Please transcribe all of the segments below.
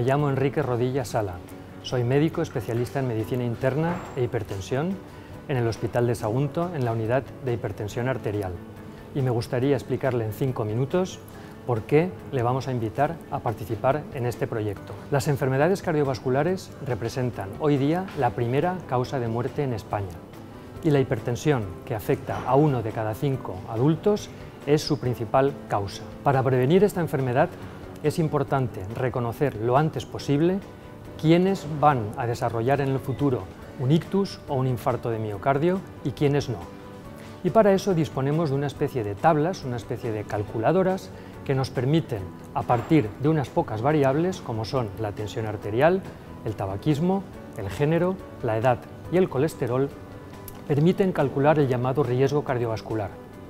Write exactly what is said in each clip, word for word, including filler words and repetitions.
Me llamo Enrique Rodilla Sala. Soy médico especialista en medicina interna e hipertensión en el Hospital de Sagunto, en la unidad de hipertensión arterial. Y me gustaría explicarle en cinco minutos por qué le vamos a invitar a participar en este proyecto. Las enfermedades cardiovasculares representan hoy día la primera causa de muerte en España. Y la hipertensión, que afecta a uno de cada cinco adultos, es su principal causa. Para prevenir esta enfermedad es importante reconocer lo antes posible quiénes van a desarrollar en el futuro un ictus o un infarto de miocardio y quiénes no. Y para eso disponemos de una especie de tablas, una especie de calculadoras que nos permiten, a partir de unas pocas variables como son la tensión arterial, el tabaquismo, el género, la edad y el colesterol, permiten calcular el llamado riesgo cardiovascular.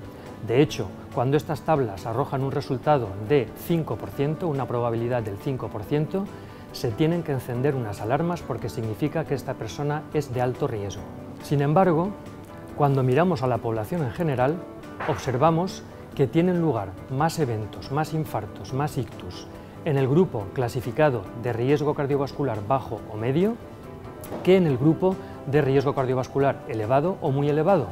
De hecho, cuando estas tablas arrojan un resultado de cinco por ciento, una probabilidad del cinco por ciento, se tienen que encender unas alarmas porque significa que esta persona es de alto riesgo. Sin embargo, cuando miramos a la población en general, observamos que tienen lugar más eventos, más infartos, más ictus en el grupo clasificado de riesgo cardiovascular bajo o medio que en el grupo de riesgo cardiovascular elevado o muy elevado.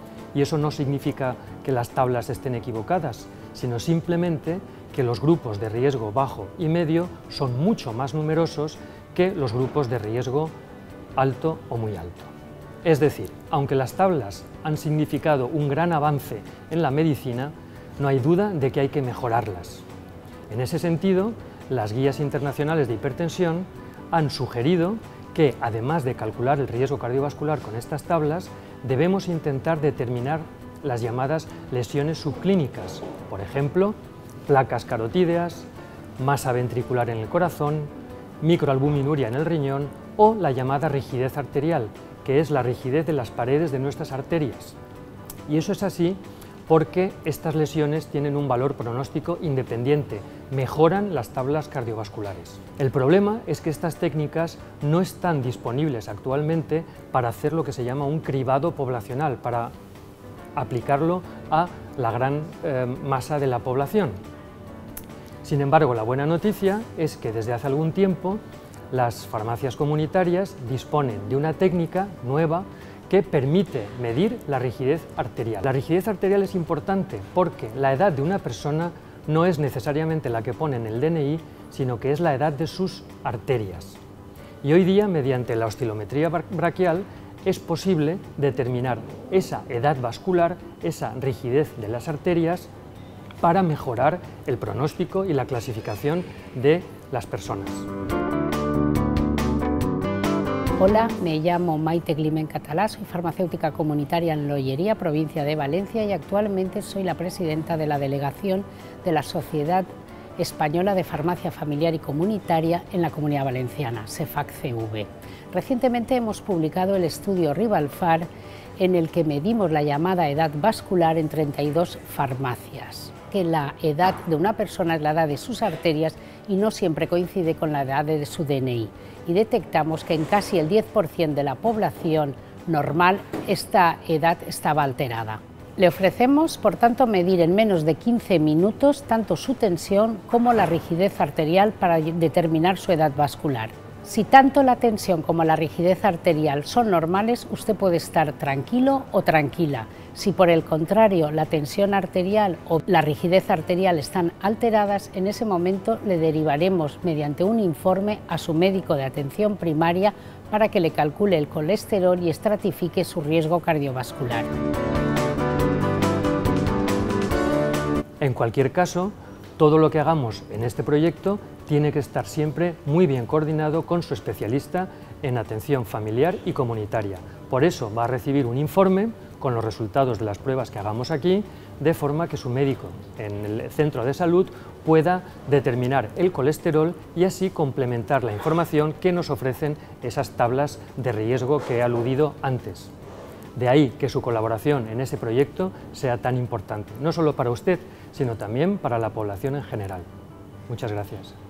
Y eso no significa que las tablas estén equivocadas, sino simplemente que los grupos de riesgo bajo y medio son mucho más numerosos que los grupos de riesgo alto o muy alto. Es decir, aunque las tablas han significado un gran avance en la medicina, no hay duda de que hay que mejorarlas. En ese sentido, las guías internacionales de hipertensión han sugerido que, además de calcular el riesgo cardiovascular con estas tablas, debemos intentar determinar las llamadas lesiones subclínicas, por ejemplo, placas carotídeas, masa ventricular en el corazón, microalbuminuria en el riñón o la llamada rigidez arterial, que es la rigidez de las paredes de nuestras arterias. Y eso es así porque estas lesiones tienen un valor pronóstico independiente, mejoran las tablas cardiovasculares. El problema es que estas técnicas no están disponibles actualmente para hacer lo que se llama un cribado poblacional, para aplicarlo a la gran eh, masa de la población. Sin embargo, la buena noticia es que desde hace algún tiempo las farmacias comunitarias disponen de una técnica nueva que permite medir la rigidez arterial. La rigidez arterial es importante porque la edad de una persona no es necesariamente la que pone en el D N I, sino que es la edad de sus arterias. Y hoy día, mediante la oscilometría braquial, es posible determinar esa edad vascular, esa rigidez de las arterias, para mejorar el pronóstico y la clasificación de las personas. Hola, me llamo Maite Climent Catalá, soy farmacéutica comunitaria en Lollería, provincia de Valencia, y actualmente soy la presidenta de la delegación de la Sociedad Española de Farmacia Familiar y Comunitaria en la Comunidad Valenciana, SEFAC-C V. Recientemente hemos publicado el estudio Rivalfar, en el que medimos la llamada edad vascular en treinta y dos farmacias. Que la edad de una persona es la edad de sus arterias y no siempre coincide con la edad de su D N I. Y detectamos que en casi el diez por ciento de la población normal esta edad estaba alterada. Le ofrecemos, por tanto, medir en menos de quince minutos tanto su tensión como la rigidez arterial para determinar su edad vascular. Si tanto la tensión como la rigidez arterial son normales, usted puede estar tranquilo o tranquila. Si por el contrario la tensión arterial o la rigidez arterial están alteradas, en ese momento le derivaremos mediante un informe a su médico de atención primaria para que le calcule el colesterol y estratifique su riesgo cardiovascular. En cualquier caso, todo lo que hagamos en este proyecto tiene que estar siempre muy bien coordinado con su especialista en atención familiar y comunitaria. Por eso va a recibir un informe con los resultados de las pruebas que hagamos aquí, de forma que su médico en el centro de salud pueda determinar el colesterol y así complementar la información que nos ofrecen esas tablas de riesgo que he aludido antes. De ahí que su colaboración en ese proyecto sea tan importante, no solo para usted, sino también para la población en general. Muchas gracias.